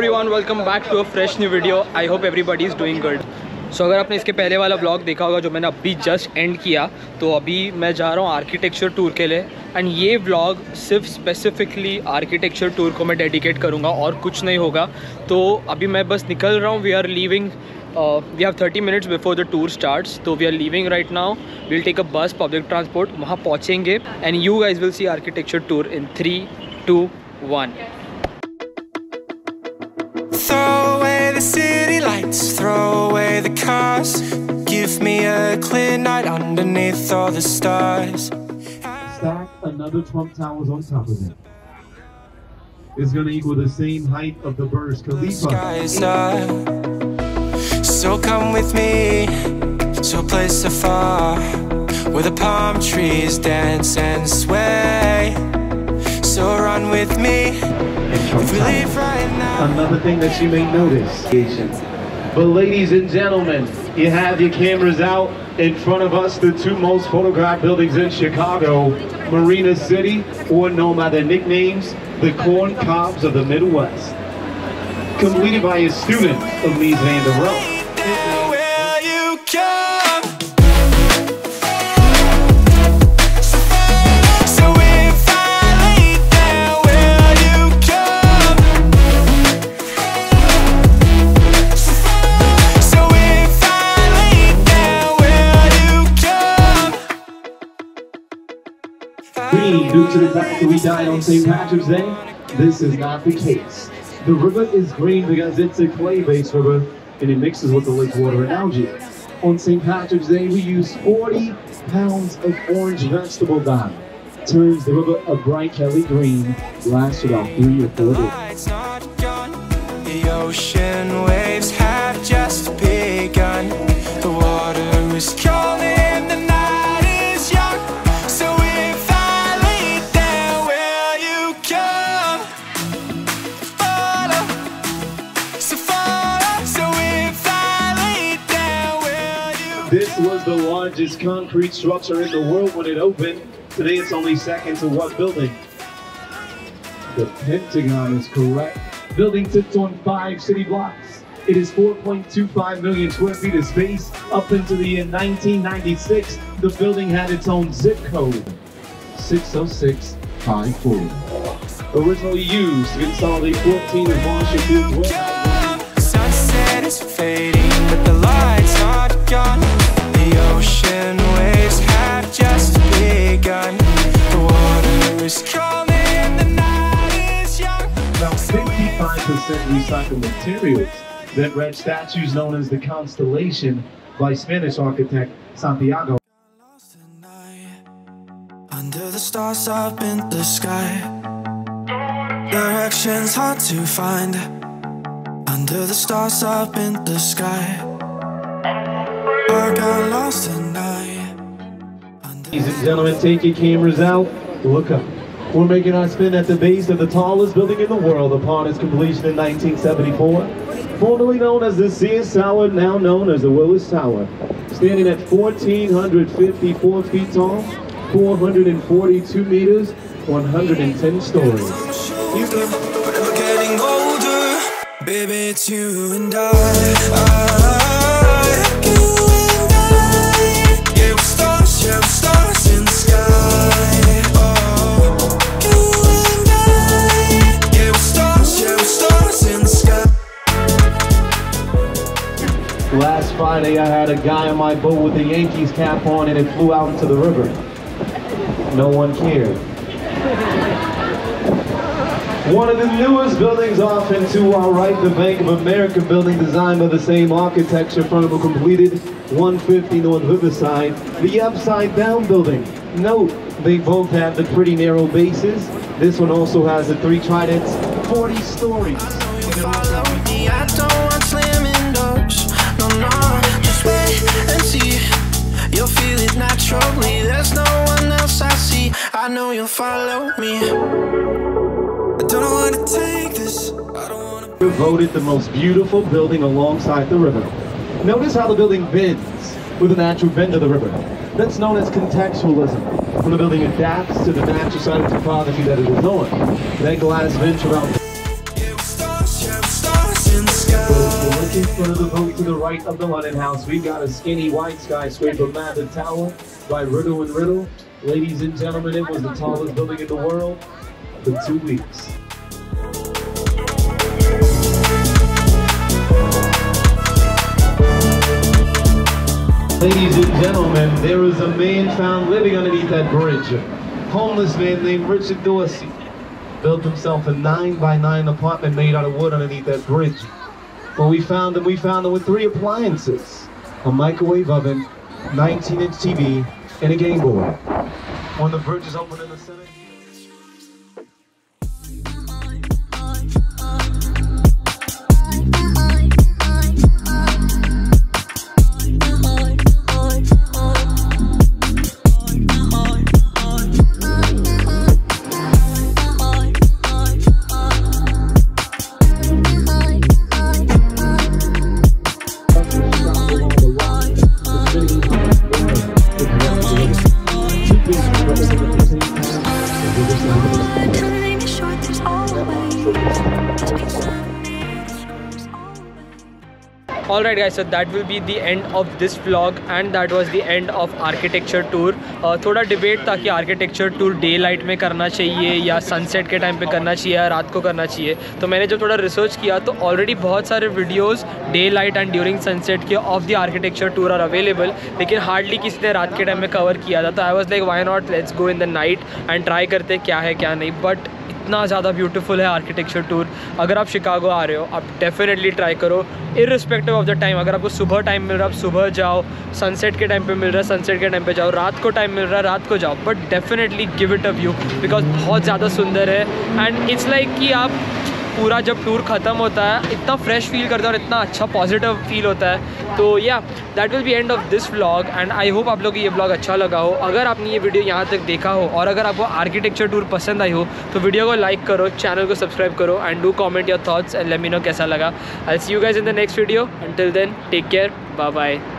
everyone, welcome back to a fresh new video. I hope everybody is doing good. So अगर आपने इसके पहले वाला ब्लॉग देखा होगा जो मैंने अभी जस्ट एंड किया, तो अभी मैं जा रहा हूँ आर्किटेक्चर टूर के लिए। एंड ये व्लॉग सिर्फ स्पेसिफिकली आर्किटेक्चर टूर को मैं डेडिकेट करूँगा और कुछ नहीं होगा। तो अभी मैं बस निकल रहा हूँ। We are leaving, we have 30 minutes before the tour starts, so we are leaving right now. We'll take a bus, public transport, वहाँ पहुँचेंगे and you guys will see architecture tour in 3, 2, 1. Throw away the city lights, throw away the cars. Give me a clear night underneath all the stars. Stack another Trump Towers on top of it. It's gonna equal the same height of the Burj Khalifa. So come with me to a place afar where the palm trees dance and sway. So run with me if we leave right now. Another thing that you may notice. But ladies and gentlemen, you have your cameras out. In front of us, the two most photographed buildings in Chicago, Marina City, or known by their nicknames, the Corn Cobs of the Midwest. Completed by a student of Mies van der Rohe. Due to the fact that we died on St. Patrick's Day, this is not the case. The river is green because it's a clay-based river and it mixes with the lake water and algae. On St. Patrick's Day, we use 40 pounds of orange vegetable dye. Turns the river a bright Kelly green, lasts about 3 or 4 days. The ocean waves have just begun. The water is calling. This was the largest concrete structure in the world when it opened. Today it's only second to what building? The Pentagon is correct. Building sits on 5 city blocks. It is 4.25 million square feet of space. Up into the year 1996, the building had its own zip code, 60654. Originally used to consolidate 14 of Washington's warehouses. Sunset is fading, but the lights are gone. The ocean waves have just begun. The water is calling, the night is young. About 55% recycled materials. That red statue is known as the Constellation by Spanish architect Santiago. Under the stars up in the sky, directions hard to find. Under the stars up in the sky, I got lost tonight. Ladies and gentlemen, take your cameras out. Look up. We're making our spin at the base of the tallest building in the world upon its completion in 1974. Formerly known as the Sears Tower, now known as the Willis Tower. Standing at 1,454 feet tall, 442 meters, 110 stories. We're getting older, baby, it's you and I. Yeah, we're stars in the sky. Oh, you and I. Yeah, we're stars in the sky. Last Friday, I had a guy on my boat with a Yankees cap on and it flew out into the river. No one cared. One of the newest buildings off and to our right, the Bank of America building designed by the same architecture firm who completed 150 North Riverside, the Upside Down building. Note, they both have the pretty narrow bases. This one also has the 3 tridents, 40 stories. Follow me, I don't want slamming doors. No, just wait and see. You'll feel it naturally. There's no one else I see. I know you'll follow me. I don't want to take this. I don't want to. Voted the most beautiful building alongside the river. Notice how the building bends with a natural bend of the river. That's known as contextualism. When the building adapts to the natural side of topography that it is on. That glass bench around. Yeah, we're stars, in front of the boat to the right of the London House, we got a skinny white skyscraper mounted tower by Riddle and Riddle. Ladies and gentlemen, it was the tallest building in the world for 2 weeks. Ladies and gentlemen, there is a man found living underneath that bridge. Homeless man named Richard Dorsey built himself a 9x9 apartment made out of wood underneath that bridge. When we found him with 3 appliances: a microwave oven, 19-inch TV, and a Game Boy. When the bridge is open in the center. Alright guys, so that will be the end of this vlog and that was the end of architecture tour. थोड़ा debate था कि architecture tour day light में करना चाहिए या sunset के time पे करना चाहिए या रात को करना चाहिए. तो मैंने जब थोड़ा रिसर्च किया तो ऑलरेडी बहुत सारे videos daylight and during sunset के of the architecture tour are available, लेकिन हार्डली किसी ने रात के टाइम में कवर किया था. तो I was like why not, let's go in the night and try करते क्या है क्या नहीं. बट इतना ज़्यादा ब्यूटीफुल है आर्किटेक्चर टूर. अगर आप शिकागो आ रहे हो आप डेफिनेटली ट्राई करो, इर्रिस्पेक्टिव ऑफ द टाइम. अगर आपको सुबह टाइम मिल रहा है आप सुबह जाओ, सनसेट के टाइम पे मिल रहा है सनसेट के टाइम पे जाओ, रात को टाइम मिल रहा है रात को जाओ. But definitely give it a view because बहुत ज़्यादा सुंदर है. एंड इट्स लाइक कि आप पूरा जब टूर ख़त्म होता है इतना फ्रेश फील करते हैं और इतना अच्छा पॉजिटिव फील होता है. तो या that will be end of this vlog and I hope आप लोगों को ये व्लॉग अच्छा लगा हो. अगर आपने ये वीडियो यहाँ तक देखा हो और अगर आपको आर्किटेक्चर टूर पसंद आई हो तो वीडियो को लाइक करो, चैनल को सब्सक्राइब करो and do comment your thoughts and let me know कैसा लगा. I see you guys in the next video. Until then take care, bye bye.